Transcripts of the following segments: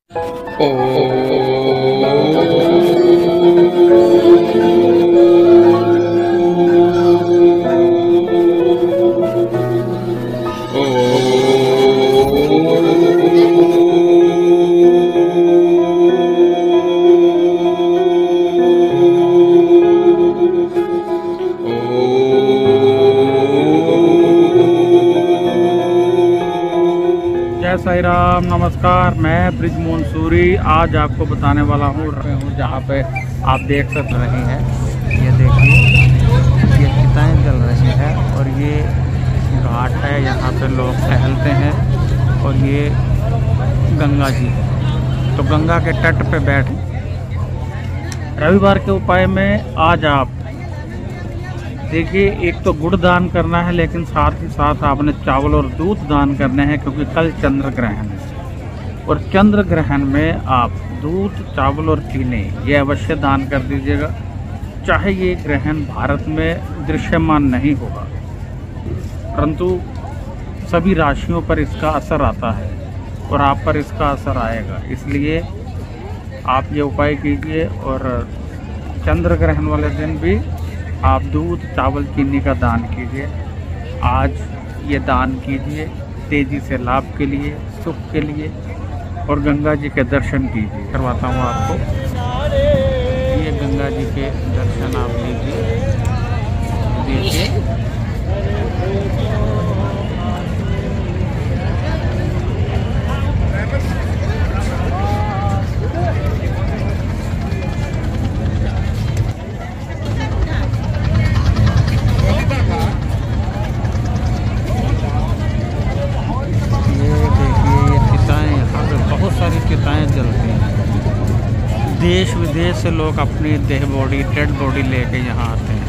जय साई राम, नमस्कार। मैं ब्रिजमोहन सूरी आज आपको बताने वाला हूँ जहाँ पे आप देख सकते रहे हैं। ये देखिए, ये चिताएं जल रही हैं और ये घाट है, यहाँ पे लोग टहलते हैं। और ये गंगा जी, तो गंगा के तट पे बैठ रविवार के उपाय में आज आप देखिए, एक तो गुड़ दान करना है, लेकिन साथ ही साथ आपने चावल और दूध दान करने हैं, क्योंकि कल चंद्र ग्रहण है। और चंद्र ग्रहण में आप दूध, चावल और चीनी ये अवश्य दान कर दीजिएगा। चाहे ये ग्रहण भारत में दृश्यमान नहीं होगा, परंतु सभी राशियों पर इसका असर आता है और आप पर इसका असर आएगा। इसलिए आप ये उपाय कीजिए और चंद्र ग्रहण वाले दिन भी आप दूध, चावल, चीनी का दान कीजिए। आज ये दान कीजिए तेज़ी से लाभ के लिए, सुख के लिए, और गंगा जी के दर्शन कीजिए। करवाता हूँ आपको, ये गंगा जी के दर्शन आप लीजिए। देखिए, चिताएं जलती हैं। देश विदेश से लोग अपनी डेड बॉडी लेके यहाँ आते हैं।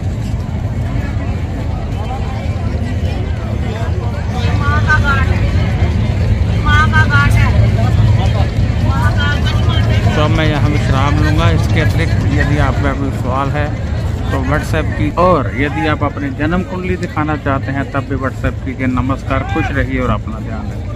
तो मैं यहाँ विश्राम लूँगा। इसके अतिरिक्त यदि आपका कोई सवाल है तो व्हाट्सएप की, और यदि आप अपनी जन्म कुंडली दिखाना चाहते हैं तब भी व्हाट्सएप कीजिए। नमस्कार, खुश रहिए और अपना ध्यान रखिए।